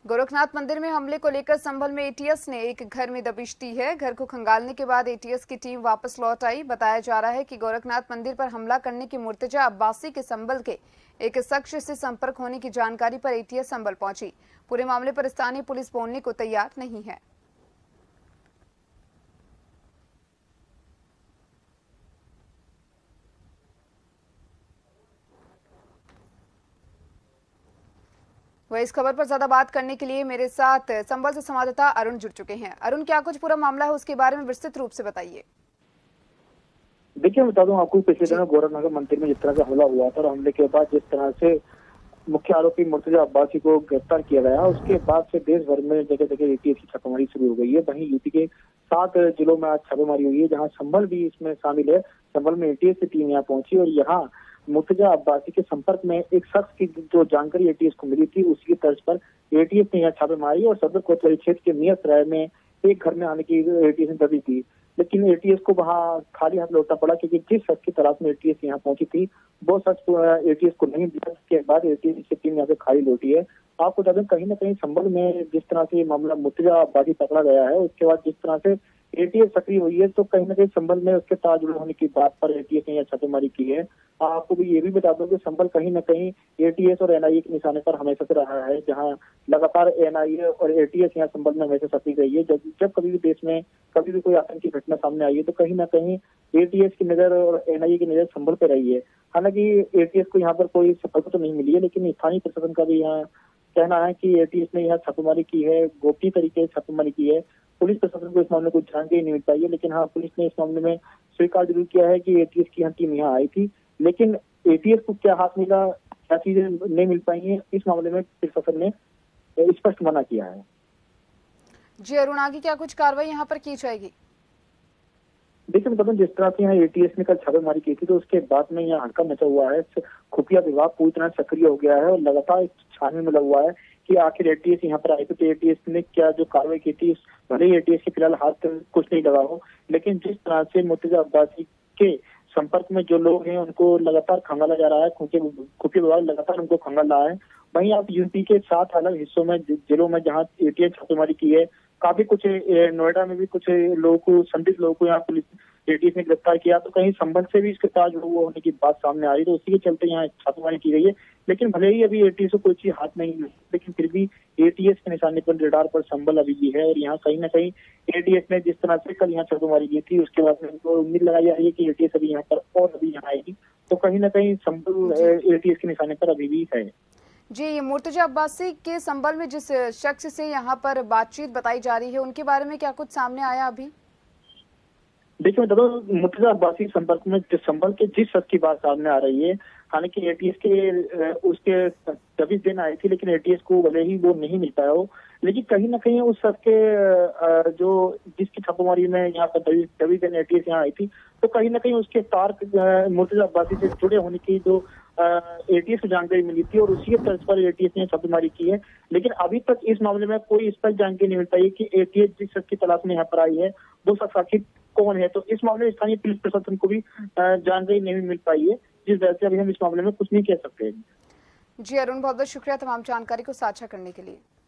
गोरखनाथ मंदिर में हमले को लेकर संभल में एटीएस ने एक घर में दबिश दी है। घर को खंगालने के बाद एटीएस की टीम वापस लौट आई। बताया जा रहा है कि गोरखनाथ मंदिर पर हमला करने की मुर्तजा अब्बासी के संभल के एक शख्स से संपर्क होने की जानकारी पर एटीएस संभल पहुंची। पूरे मामले पर स्थानीय पुलिस बोलने को तैयार नहीं है। वह इस खबर पर ज्यादा बात करने के लिए मेरे साथ संभल से संवाददाता अरुण जुड़ चुके हैं। अरुण, क्या कुछ पूरा मामला है, उसके बारे में विस्तृत रूप से बताइए। देखिए, बता दूं आपको, पिछले दिनों गोरखनाथ मंदिर में जिस तरह का हमला हुआ था और हमले के बाद जिस तरह से मुख्य आरोपी मुर्तजा अब्बासी को गिरफ्तार किया गया, उसके बाद से देश भर में जगह जगह एटीएस की छापेमारी शुरू हो गई है। वहीं यूपी के 7 जिलों में आज छापेमारी हुई है, जहां संभल भी इसमें शामिल है। संभल में एटीएस की टीम यहाँ पहुंची और यहाँ मुर्तजा अब्बासी के संपर्क में एक शख्स की जो जानकारी एटीएस को मिली थी, उसकी तर्ज पर एटीएस ने यहाँ छापेमारी और सदर कोतवाली क्षेत्र के मियां सराय में एक घर में आने की एटीएस ने दबी थी। लेकिन एटीएस को वहां खाली हाथ लौटना पड़ा, क्योंकि जिस शख्स की तलाश में एटीएस यहाँ पहुंची थी वो शख्स एटीएस को नहीं दिया। इसके बाद एटीएस की टीम यहाँ से खाली लौटी है। आपको बता दें, कहीं ना कहीं संभल में जिस तरह से मामला मुर्तजा अब्बासी पकड़ा गया है, उसके बाद जिस तरह से एटीएस सक्रिय हुई है, तो कहीं ना कहीं संभल में उसके तार जुड़े होने की बात पर एटीएस ने यह छापेमारी की है। आपको भी ये भी बता दूं कि संभल कहीं ना कहीं एटीएस और एनआईए के निशाने पर हमेशा से रहा है, जहां लगातार एनआईए और एटीएस यहाँ संभल में हमेशा सक्रिय रही है। जब कभी भी देश में कभी भी कोई आतंकी घटना सामने आई है, तो कहीं ना कहीं एटीएस की नजर और एनआईए की नजर संभल पर रही है। हालांकि एटीएस को यहाँ पर कोई सफलता तो नहीं मिली है, लेकिन स्थानीय प्रशासन का भी यहाँ कहना है कि एटीएस ने यहाँ छापेमारी की है, गोपनीय तरीके से छापेमारी की है। पुलिस प्रशासन को इस मामले में कुछ जानकारी नहीं मिल पाई है, लेकिन हाँ, पुलिस ने इस मामले में स्वीकार जरूर किया है कि एटीएस की यहाँ टीम यहाँ आई थी। लेकिन एटीएस को क्या हाथ मिला, क्या चीजें नहीं मिल पाई है, इस मामले में प्रशासन ने स्पष्ट मना किया है। जी अरुण, आगे क्या कुछ कार्रवाई यहाँ पर की जाएगी? देखिए, मतलब जिस तरह से यहाँ एटीएस ने कल छापेमारी की थी, तो उसके बाद में यहाँ हड़कंप मचा हुआ है। खुफिया विभाग पूरी तरह सक्रिय हो गया है और लगातार छानबीन में लगा हुआ है कि आखिर एटीएस यहाँ पर आई तो एटीएस ने क्या जो कार्रवाई की थी। भले ही एटीएस के फिलहाल हाथ कुछ नहीं लगा हो, लेकिन जिस तरह से मुर्तजा अब्बासी के संपर्क में जो लोग हैं उनको लगातार खंगाला जा रहा है, खुफिया विभाग लगातार उनको खंगाल रहा है। वहीं आप यूपी के 7 अलग हिस्सों में, जिलों में जहाँ एटीएस छापेमारी की है, काफी कुछ नोएडा में भी कुछ लोगों को, संदिग्ध लोगों को यहाँ पुलिस एटीएस ने गिरफ्तार किया। तो कहीं संबंध से भी इसके ताज होने की बात सामने आ रही, तो उसी के चलते यहाँ छापेमारी की गई है। लेकिन भले ही अभी एटीएस को कोई चीज हाथ नहीं मिली, लेकिन फिर भी एटीएस के निशाने पर, रेडार पर संभल अभी भी है। और यहाँ कहीं ना कहीं एटीएस ने जिस तरह से कल यहाँ छापेमारी की थी, उसके बाद में उम्मीद लगाई जा रही है कि एटीएस अभी यहाँ पर और अभी यहाँ आएगी। तो कहीं ना कहीं संभल एटीएस के निशाने पर अभी भी है। जी, ये मुर्तजा अब्बासी के संबल में जिस शख्स से यहाँ पर बातचीत बताई जा रही है, उनके बारे में क्या कुछ सामने आया अभी? देखिए, मैं बताऊं, मुर्तजा अब्बासी संपर्क में संभल के जिस शख्स की बात सामने आ रही है, हालांकि एटीएस के उसके तभी दिन आई थी, लेकिन एटीएस को भले ही वो नहीं मिल पाया हो, लेकिन कहीं ना कहीं उस शख्स के जो जिसकी छापेमारी में यहाँ पर तभी दिन एटीएस यहाँ आई थी, तो कहीं ना कहीं उसके तार मुर्तजा अब्बासी से जुड़े होने की जो एटीएस को जानकारी मिली थी और उसी के तर्ज पर एटीएस ने छापेमारी की है। लेकिन अभी तक इस मामले में कोई स्पष्ट जानकारी नहीं मिल पाई कि एटीएस जिस शख्स की तलाश में यहाँ पर आई है वो शख्स आखिर कौन है। तो इस मामले में स्थानीय पुलिस प्रशासन को भी जानकारी नहीं मिल पाई है, जिस वजह से अभी हम इस मामले में कुछ नहीं कह सकते। जी अरुण, बहुत बहुत शुक्रिया तमाम जानकारी को साझा करने के लिए।